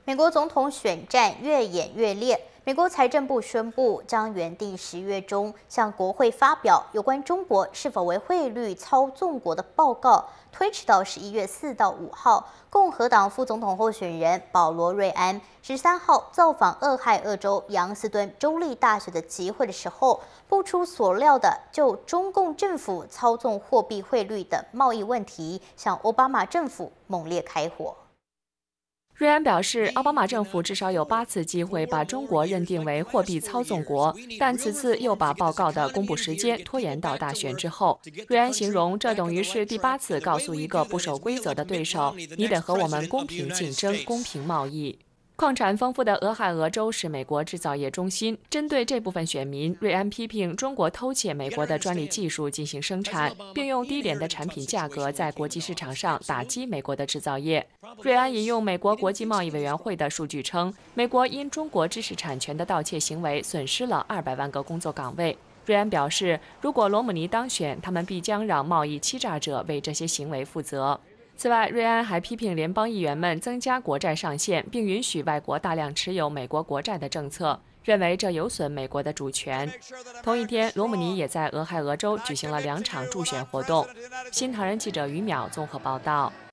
美国总统选战越演越烈，美国财政部宣布将原定10月中向国会发表有关中国是否为汇率操纵国的报告，推迟到11月4到5号。共和党副总统候选人保罗·瑞安13号造访俄亥俄州杨斯敦州立大学的集会的时候，不出所料的就中共政府操纵货币汇率的贸易问题，向奥巴马政府猛烈开火。 瑞安表示，奥巴马政府至少有8次机会把中国认定为货币操纵国，但此次又把报告的公布时间拖延到大选之后。瑞安形容，这等于是第8次告诉一个不守规则的对手，你得和我们公平竞争、公平贸易。矿产丰富的俄亥俄州是美国制造业中心。针对这部分选民，瑞安批评中国偷窃美国的专利技术进行生产，并用低廉的产品价格在国际市场上打击美国的制造业。瑞安引用美国国际贸易委员会的数据称，美国因中国知识产权的盗窃行为损失了200万个工作岗位。瑞安表示，如果罗姆尼当选，他们必将让贸易欺诈者为这些行为负责。此外，瑞安还批评联邦议员们增加国债上限，并允许外国大量持有美国国债的政策，认为这有损美国的主权。同一天，罗姆尼也在俄亥俄州举行了2场助选活动。新唐人记者于淼综合报道。